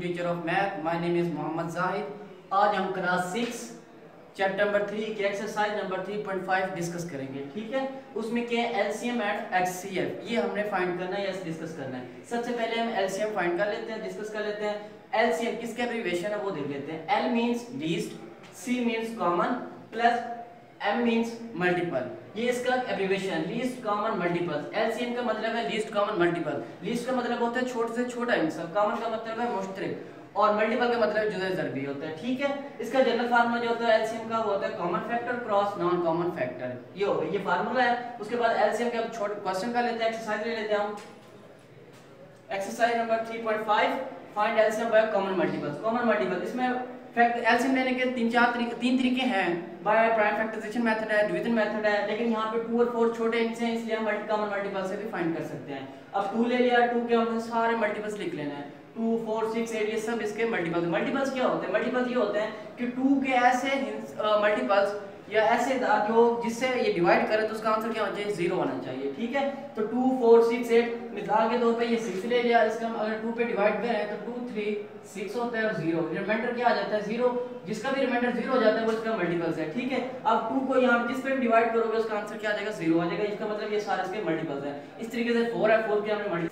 Teacher of math. My name is Mohammad Zahid. आज हम class 6 chapter number 3 की एक्सरसाइज नंबर 3.5 डिस्कस करेंगे। ठीक है, उसमें क्या है, एलसीएम एंड एचसीएफ, ये हमने फाइंड करना है या डिस्कस करना है। सबसे पहले हम एलसीएम फाइंड कर लेते हैं, डिस्कस कर लेते हैं। एलसीएम किसका एब्रिविएशन है वो देख लेते हैं। L means least, C means common, plus M means multiple. ये इसका abbreviation least common multiple. LCM का मतलब है लीस्ट कॉमन मल्टीपल। लीस्ट का मतलब होता है छोटे से छोटा हिस्सा, कॉमन का मतलब है मुश्तरक, और मल्टीपल का मतलब जुज़े ज़रबी होता है। ठीक है, इसका जनरल फार्मूला जो होता है एलसीएम का वो होता है common factor cross non common factor. ये हो गया, ये फार्मूला है। उसके बाद एलसीएम के अब छोटे क्वेश्चन का लेते हैं, एक्सरसाइज ले लेते हैं हम। Exercise number 3.5 find LCM by common multiples. Common multiple, इसमें फैक्ट एलसीएम लेने के तीन तरीके हैं। बाय प्राइम फैक्टराइजेशन मेथड है, डिवीजन मेथड है, लेकिन यहाँ पे 2 और 4 छोटे इनसे हैं, इसलिए हम कॉमन मल्टीपल से भी फाइंड कर सकते हैं। अब 2 ले लिया, 2 के हमने सारे मल्टीपल्स लिख लेना है। 2, 4, 6, 8 ये सब इसके मल्टीपल्स। मल्टीपल्स क्या होते हैं? मल्टीपल्स ये होते हैं कि 2 के ऐसे मल्टीपल्स या ऐसे जो जिससे ये डिवाइड करे तो उसका आंसर क्या होना चाहिए? 0 होना चाहिए। ठीक है, तो 2, 4, 6, 8 मिसाल के तौर पे ये 6 ले लिया, इसका अगर 2 पे डिवाइड करें तो 2, 3, 6 होता है और 0, रिमाइंडर क्या आ जाता है? 0। जिसका भी रिमाइंडर 0 हो जाता है वो इसका मल्टीपल्स है। ठीक है, अब 2 को यहाँ जिस पे डिवाइड करोगे उसका आंसर क्या आ जाएगा? 0 आ जाएगा। इसका मतलब ये सारे इसके मल्टीपल्स हैं। इस तरीके से 4 है, 4 के हमने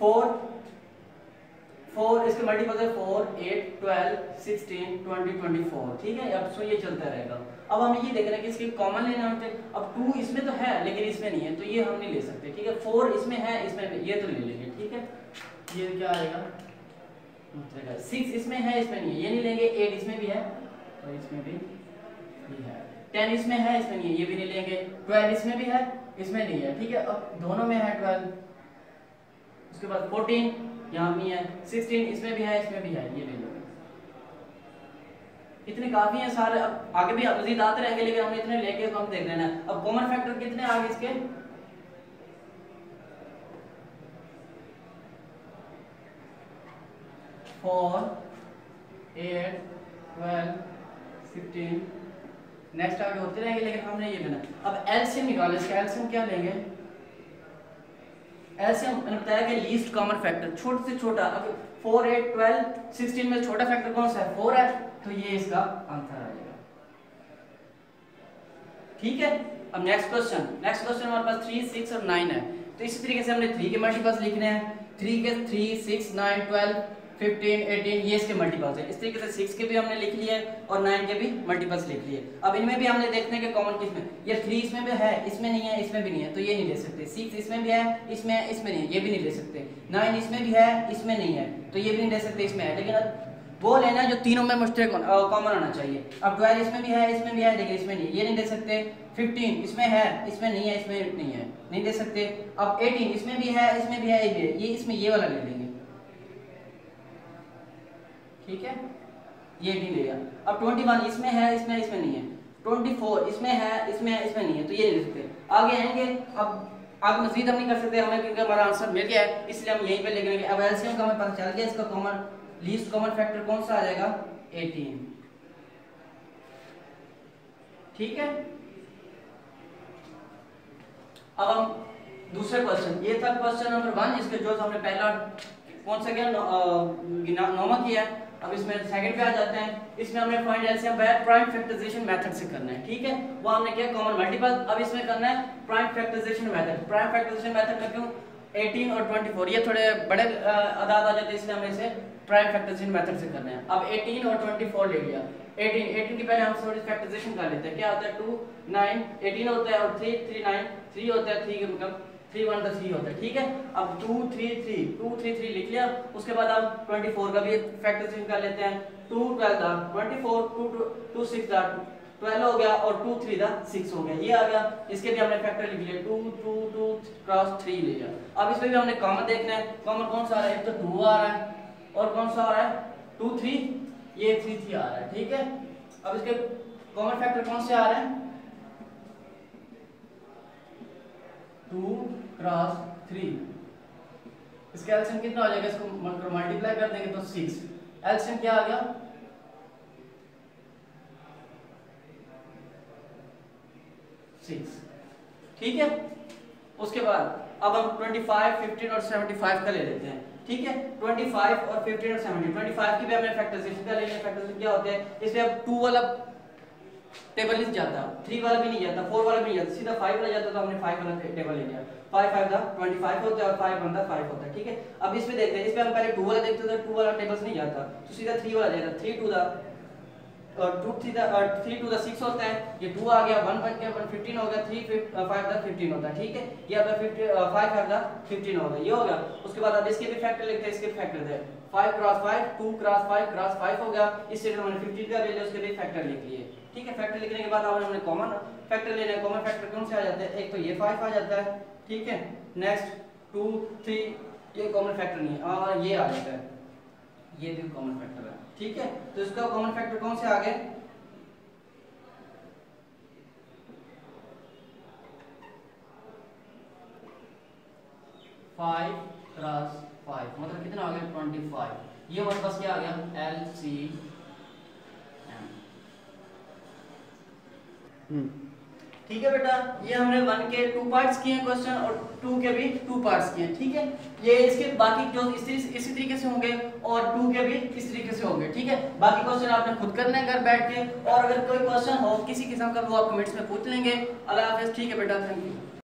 4 इसके मल्टीपल्स है 4, 8, 12, 16, 20, 24। ठीक है, अब सो ये चलता रहेगा। अब हम ये देख रहे हैं कि इसके कॉमन लेना होते हैं। अब 2 इसमें तो है लेकिन इसमें नहीं है, तो ये हम नहीं ले सकते। ठीक है, 4 इसमें है, इसमें ये तो ले लेंगे। ठीक है, ये क्या आएगा? 6 इसमें है, इसमें नहीं है, ये नहीं लेंगे। 8 इसमें भी है और इसमें भी है। 10 इसमें है, इसमें नहीं है, ये भी नहीं लेंगे। 12 इसमें भी है, इसमें नहीं है। ठीक है, अब दोनों में है 12। उसके बाद 14 यहाँ भी है, 16 इसमें भी है, इसमें भी है, ये ले लो। इतने काफी हैं सारे। अब आगे भी मजीद आते रहेंगे, लेकिन हमने इतने लेके हम देख लेना है। अब कॉमन फैक्टर कितने आगे इसके? 4, 8, 12, 16 नेक्स्ट आगे होते रहेंगे, लेकिन हमने ये लेना। अब एलसीएम निकालो, इसका एलसीएम क्या लेंगे? एलसीएम मैंने बताया कि लीस्ट कॉमन फैक्टर, छोटे से छोटा। अब 4, 8, 12, 16 में छोटा फैक्टर कौन सा है? 4 है, तो ये इसका आंसर आ जाएगा। ठीक है, अब नेक्स्ट क्वेश्चन हमारे पास 3, 6 और 9 है। तो इसी तरीके से हमने 3 के मल्टीपल्स लिखने हैं। 3 के 3, 6, 9, 12, 15, 18 ये इसके मल्टीपल्स है। इस तरीके से 6 के भी हमने लिख लिए और 9 के भी मल्टीपल्स लिख लिए। अब इनमें भी हमने देखने के कॉमन किसमें, ये 3 इसमें भी है, इसमें नहीं है, इसमें भी नहीं है, तो ये नहीं ले सकते। 6 इसमें भी है, इसमें नहीं है, ये भी नहीं ले सकते। 9 इसमें भी है, इसमें नहीं है, तो ये भी नहीं ले सकते, इसमें है। लेकिन अब वो लेना जो तीनों में मुश्तरक कॉमन होना चाहिए। अब 12 इसमें भी है, इसमें भी है, लेकिन इसमें नहीं है, ये नहीं ले सकते। 15 इसमें है, इसमें नहीं है, इसमें नहीं है, नहीं ले सकते। अब 18 इसमें भी है, इसमें भी है, ये इसमें ये वाला ले लेंगे। ठीक है, ये नहीं लेगा। अब 21 इसमें है, इसमें नहीं है। 24 इसमें है, इसमें नहीं है, तो ये नहीं ले सकते। आगे आएंगे, अब आगे मजीद हम नहीं कर सकते हमें, क्योंकि हमारा आंसर मिल गया है, इसलिए हम यहीं पे लिखेंगे। अब एलसीएम का हमें पता चल गया, इसका कॉमन लीस्ट कॉमन फैक्टर कौन सा आ जाएगा? 18। ठीक है, अब हम दूसरे क्वेश्चन, ये था क्वेश्चन नंबर 1, इसके जो हमने पहला कौन सा किया, नौमा किया। अब इसमें सेकंड पे आ जाते हैं। इसमें हमने find LCM by prime factorization method से करना है। ठीक है, वो हमने किया कॉमन मल्टीपल। अब इसमें करना है prime factorization method. Prime factorization method में क्यों 18 और 24 ये थोड़े बड़े अदाद आ जाते हैं, इसलिए हमें इसे प्राइम फैक्टराइजेशन मेथड से करना है। अब 18 और 24 ले लिया। 18 की पहले हम थोड़ी फैक्टराइजेशन कर लेते हैं। क्या होता है? 2, 9, 18 होता है और 3, 3, 9, 3 होता है, 3 के मतलब 3, 1 का 3 होता है। ठीक है, अब 2, 3, 3, 2, 3, 3 लिख लिया। उसके बाद अब 24 का भी फैक्टराइजेशन कर लेते हैं। 2, 12 था 24, 2, 6 था 12 हो गया, और 2, 3 था 6 हो गया, ये आ गया। इसके भी हमने फैक्टर लिख लिया, 2, 2, 2 क्रॉस 3 ले लिया। अब इसमें भी हमने कॉमन देखना है। कॉमन कौन सा आ रहा है? एक तो 2 आ रहा है और कौन सा आ रहा है? 2, 3, ये 3, 3 आ रहा है। ठीक है, अब इसके कॉमन फैक्टर कौन से आ रहे हैं? 2 क्रॉस 3। इसका एलसीएम कितना हो जाएगा? इसको मल्टीप्लाई कर देंगे तो 6। एलसीएम क्या आ गया? 6। ठीक है, उसके बाद अब हम 25, 15 और 75 का ले लेते हैं। ठीक है। 25 और 15 और 70, 25 की भी हमने फैक्टराइजेशन कर लिया। फैक्टराइजेशन क्या होते हैं, इसमें अब 2 वाला टेबल नहीं जाता, 3 वाला भी नहीं जाता, 4 वाला भी नहीं जाता, सीधा 5 वाला जाता, तो हमने 5 वाला टेबल ले लिया। 5 5 दा 25 होता है और 5 1 दा 5 होता है, ठीक है। अब इसमें देखते हैं, इसमें हम पहले 2 वाला देखते थे, 2 वाला टेबल्स नहीं जाता, तो सीधा 3 वाला जाएगा। 3 2 दा और 2 3 दा 3 2 दा 6 होता है, ये 2 आ गया, 1 बन गया, 1 15 हो गया, 3 5 दा 15 होता है, ठीक है। ये आपका 5 5 दा 15 होगा, ये होगा। उसके बाद अब इसके भी फैक्टर लिखते हैं, इसके फैक्टर दे 5 क्रॉस 5 2 क्रॉस 5 क्रॉस 5 हो गया। इससे हमने 15 का ले लिया, उसके भी फैक्टर लिख लिए, ठीक है। फैक्टर लिखने के बाद अब हमने कॉमन फैक्टर लेना है। कॉमन फैक्टर कौन से आ जाते हैं, एक तो ये 5 आ जाता है, ठीक है। नेक्स्ट 2 3 ये कॉमन फैक्टर नहीं है, और ये आ जाता है, ये भी कॉमन फैक्टर है, ठीक है। तो इसका कॉमन फैक्टर कौन से आ गए, 5 क्रॉस 5 मतलब कितना आ गया 25। ये हमारे पास क्या आ गया LCM। ठीक है बेटा, ये हमने 1 के 2 पार्ट्स किए हैं क्वेश्चन, और 2 के भी 2 पार्ट्स किए हैं, ठीक है। ये इसके बाकी जो इसी तरीके से होंगे, और 2 के भी इस तरीके से होंगे, ठीक है। बाकी क्वेश्चन आपने खुद करना है घर बैठ के, और अगर कोई क्वेश्चन हो किसी किस्म का वो आप कमेंट्स में पूछ लेंगे। अल्लाह हाफिज़, ठीक है बेटा, थैंक यू।